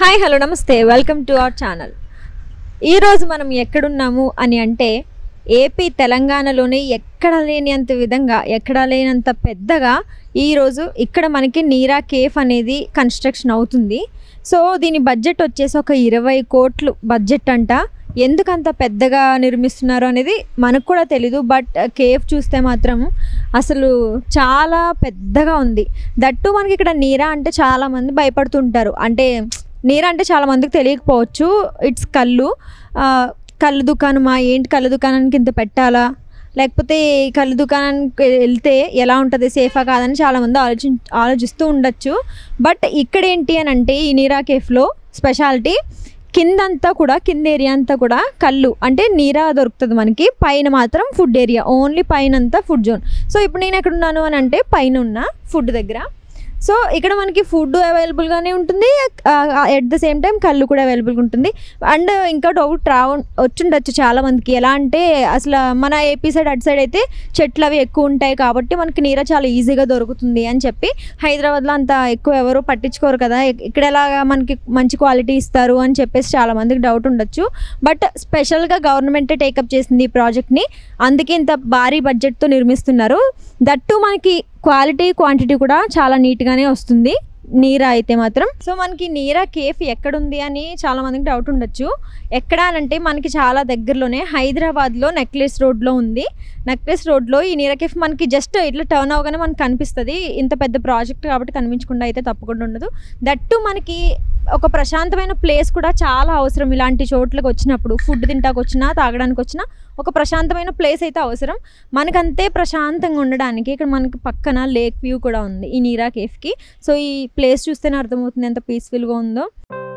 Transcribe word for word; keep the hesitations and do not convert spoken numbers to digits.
Hi hello నమస్తే welcome to our channel. ఈరోజు మనం ఎక్కడున్నాము అని అంటే ఏపీ తెలంగాణలోనే ఎక్కడ లేనంత విధంగా ఎక్కడ లేనంత పెద్దగా ఈరోజు ఇక్కడ మనకి నీరా కేఫ్ అనేది కన్స్ట్రక్షన్ అవుతుంది. సో దీని బడ్జెట్ వచ్చేసి ఒక ఇరవై కోట్లు బడ్జెట్ అంట. ఎందుకంత పెద్దగా నిర్మిస్తున్నారు అనేది మనకు కూడా తెలీదు. బట్ కేఫ్ చూస్తే మాత్రం అసలు చాలా పెద్దగా ఉంది. దట్టు మనకి ఇక్కడ నీరా అంటే చాలామంది భయపడుతుంటారు. అంటే నీరా అంటే చాలామందికి తెలియకపోవచ్చు. ఇట్స్ కళ్ళు కళ్ళు దుకాణమా ఏంటి, కళ్ళు దుకాణానికి ఇంత పెట్టాలా, లేకపోతే కళ్ళు దుకాణానికి వెళ్తే ఎలా ఉంటుంది, సేఫా కాదని చాలామంది ఆలోచి ఆలోచిస్తూ ఉండొచ్చు. బట్ ఇక్కడ ఏంటి అని అంటే ఈ నీరా కేఫ్లో స్పెషాలిటీ కిందంతా కూడా కింద ఏరియా అంతా కూడా కళ్ళు అంటే నీరా దొరుకుతుంది మనకి. పైన మాత్రం ఫుడ్ ఏరియా, ఓన్లీ పైన అంతా ఫుడ్ జోన్. సో ఇప్పుడు నేను ఎక్కడ ఉన్నాను అని అంటే పైన ఉన్న ఫుడ్ దగ్గర. సో ఇక్కడ మనకి ఫుడ్ అవైలబుల్గానే ఉంటుంది, ఎట్ ద సేమ్ టైం కళ్ళు కూడా అవైలబుల్గా ఉంటుంది. అండ్ ఇంకా డౌట్ రా వచ్చిండొచ్చు చాలామందికి, ఎలా అంటే అసలు మన ఏపీ సైడ్ అటు సైడ్ అయితే చెట్లు అవి ఎక్కువ ఉంటాయి కాబట్టి మనకి నీరా చాలా ఈజీగా దొరుకుతుంది అని చెప్పి హైదరాబాద్లో అంత ఎక్కువ ఎవరు పట్టించుకోరు కదా, ఇక్కడ ఎలాగా మనకి మంచి క్వాలిటీ ఇస్తారు అని చెప్పేసి చాలామందికి డౌట్ ఉండొచ్చు. బట్ స్పెషల్గా గవర్నమెంటే టేకప్ చేసింది ఈ ప్రాజెక్ట్ని, అందుకే ఇంత భారీ బడ్జెట్తో నిర్మిస్తున్నారు. దట్టు మనకి క్వాలిటీ క్వాంటిటీ కూడా చాలా నీట్గానే వస్తుంది నీరా అయితే మాత్రం. సో మనకి నీరా కేఫ్ ఎక్కడుంది అని చాలా మందికి డౌట్ ఉండొచ్చు. ఎక్కడ అనంటే మనకి చాలా దగ్గరలోనే హైదరాబాద్లో నెక్లెస్ రోడ్లో ఉంది. నెక్లెస్ రోడ్లో ఈ నీరా కేఫ్ మనకి జస్ట్ ఇట్లా టర్న్ అవగానే మనకు కనిపిస్తుంది. ఇంత పెద్ద ప్రాజెక్ట్ కాబట్టి కనిపించకుండా అయితే తప్పకుండా ఉండదు. దట్టు మనకి ఒక ప్రశాంతమైన ప్లేస్ కూడా చాలా అవసరం. ఇలాంటి చోట్లకు వచ్చినప్పుడు ఫుడ్ తింటాకు వచ్చినా తాగడానికి వచ్చినా ఒక ప్రశాంతమైన ప్లేస్ అయితే అవసరం. మనకంతే ప్రశాంతంగా ఉండడానికి ఇక్కడ మనకి పక్కన లేక్ వ్యూ కూడా ఉంది ఈ నీరా కేఫ్కి. సో ఈ ప్లేస్ చూస్తేనే అర్థమవుతుంది ఎంత పీస్ఫుల్గా ఉందో.